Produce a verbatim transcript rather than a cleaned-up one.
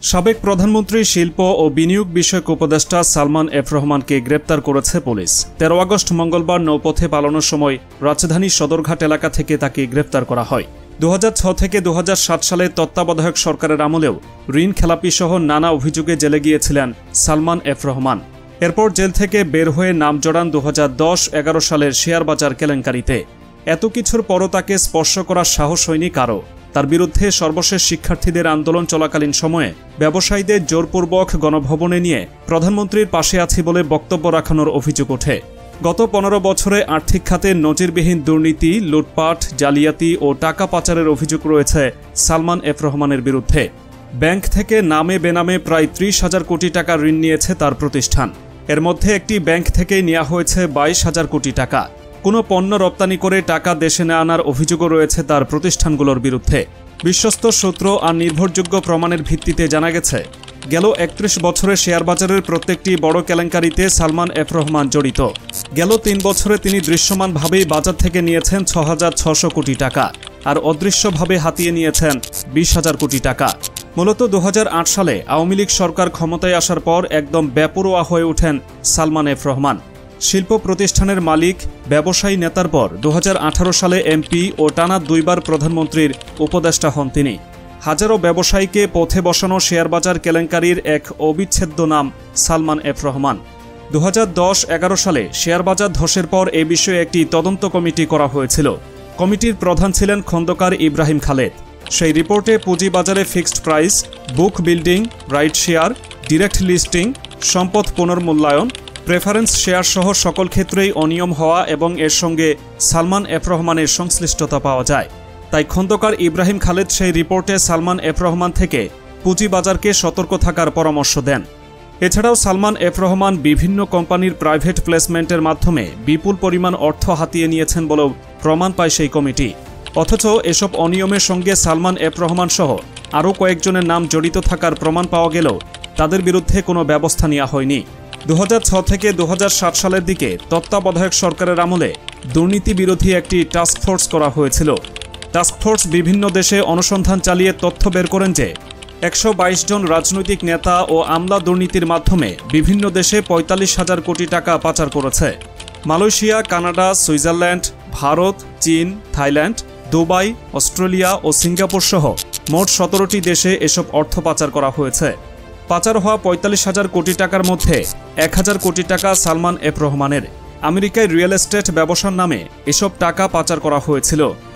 সাবেক প্রধানমন্ত্রী শিল্প ও বিনিয়োগ বিষয়ক উপদেষ্টা সালমান এফ রহমানকে গ্রেপ্তার করেছে পুলিশ। তেরো আগস্ট মঙ্গলবার নৌপথে পালানোর সময় রাজধানীর সদরঘাট এলাকা থেকে তাকে গ্রেপ্তার করা হয়। দু হাজার ছয় থেকে দু হাজার সাত সালে তত্ত্বাবধায়ক সরকারের আমলেও ঋণ খেলাপি সহ নানা অভিযোগে জেলে গিয়েছিলেন সালমান এফ রহমান। এরপর জেল থেকে বের হয়ে নাম জড়ান দু হাজার দশ এগারো সালের শেয়ার বাজার কেলেঙ্কারিতে। এত কিছুর পরও তাকে স্পর্শ করার সাহস হয়নি কারও। তার বিরুদ্ধে সর্বশেষ শিক্ষার্থীদের আন্দোলন চলাকালীন সময়ে ব্যবসায়ীদের জোরপূর্বক গণভবনে নিয়ে প্রধানমন্ত্রীর পাশে আছি বলে বক্তব্য রাখানোর অভিযোগ ওঠে। গত পনেরো বছরে আর্থিক খাতে নজিরবিহীন দুর্নীতি, লুটপাট, জালিয়াতি ও টাকা পাচারের অভিযোগ রয়েছে সালমান এফ রহমানের বিরুদ্ধে। ব্যাংক থেকে নামে বেনামে প্রায় ত্রিশ হাজার কোটি টাকা ঋণ নিয়েছে তার প্রতিষ্ঠান। এর মধ্যে একটি ব্যাংক থেকেই নেওয়া হয়েছে বাইশ হাজার কোটি টাকা। কোনো পণ্য রপ্তানি করে টাকা দেশে না আনার অভিযোগও রয়েছে তার প্রতিষ্ঠানগুলোর বিরুদ্ধে। বিশ্বস্ত সূত্র আর নির্ভরযোগ্য প্রমাণের ভিত্তিতে জানা গেছে, গেল একত্রিশ বছরে শেয়ার বাজারের প্রত্যেকটি বড় কেলেঙ্কারিতে সালমান এফ রহমান জড়িত। গেল তিন বছরে তিনি দৃশ্যমানভাবেই বাজার থেকে নিয়েছেন ছ হাজার ছশো কোটি টাকা, আর অদৃশ্যভাবে হাতিয়ে নিয়েছেন বিশ হাজার কোটি টাকা। মূলত দু হাজার আট সালে আওয়ামী লীগ সরকার ক্ষমতায় আসার পর একদম বেপরোয়া হয়ে ওঠেন সালমান এফ রহমান। শিল্প প্রতিষ্ঠানের মালিক, ব্যবসায়ী নেতার পর দু হাজার আঠারো সালে এমপি ও টানা দুইবার প্রধানমন্ত্রীর উপদেষ্টা হন তিনি। হাজারো ব্যবসায়ীকে পথে বসানো শেয়ারবাজার কেলেঙ্কারির এক অবিচ্ছেদ্য নাম সালমান এফ রহমান। দু হাজার দশ এগারো সালে শেয়ারবাজার ধসের পর এ বিষয়ে একটি তদন্ত কমিটি করা হয়েছিল। কমিটির প্রধান ছিলেন খন্দকার ইব্রাহিম খালেদ। সেই রিপোর্টে পুঁজিবাজারে fixed price, book building, right share, direct listing, সম্পদ পুনর্মূল্যায়ন, প্রেফারেন্স শেয়ার সহ সকল ক্ষেত্রেই অনিয়ম হওয়া এবং এর সঙ্গে সালমান এফ রহমানের সংশ্লিষ্টতা পাওয়া যায়। তাই খন্দকার ইব্রাহিম খালেদ সেই রিপোর্টে সালমান এফ রহমান থেকে পুঁজিবাজারকে সতর্ক থাকার পরামর্শ দেন। এছাড়াও সালমান এফ রহমান বিভিন্ন কোম্পানির প্রাইভেট প্লেসমেন্টের মাধ্যমে বিপুল পরিমাণ অর্থ হাতিয়ে নিয়েছেন বলেও প্রমাণ পায় সেই কমিটি। অথচ এসব অনিয়মের সঙ্গে সালমান এফ রহমান সহ আরও কয়েকজনের নাম জড়িত থাকার প্রমাণ পাওয়া গেলেও তাদের বিরুদ্ধে কোনো ব্যবস্থা নেওয়া হয়নি। দু হাজার ছয় থেকে দু হাজার সাত সালের দিকে তত্ত্বাবধায়ক সরকারের আমলে দুর্নীতি বিরোধী একটি টাস্কফোর্স করা হয়েছিল। টাস্কফোর্স বিভিন্ন দেশে অনুসন্ধান চালিয়ে তথ্য বের করেন যে একশো বাইশ জন রাজনৈতিক নেতা ও আমলা দুর্নীতির মাধ্যমে বিভিন্ন দেশে পঁয়তাল্লিশ হাজার কোটি টাকা পাচার করেছে। মালয়েশিয়া, কানাডা, সুইজারল্যান্ড, ভারত, চীন, থাইল্যান্ড, দুবাই, অস্ট্রেলিয়া ও সিঙ্গাপুর সহ মোট সতেরোটি দেশে এসব অর্থ পাচার করা হয়েছে। পাচার হওয়া পঁয়তাল্লিশ হাজার কোটি টাকার মধ্যে এক হাজার কোটি টাকা সালমান এফ রহমানের। আমেরিকায় রিয়েল এস্টেট ব্যবসার নামে এসব টাকা পাচার করা হয়েছিল।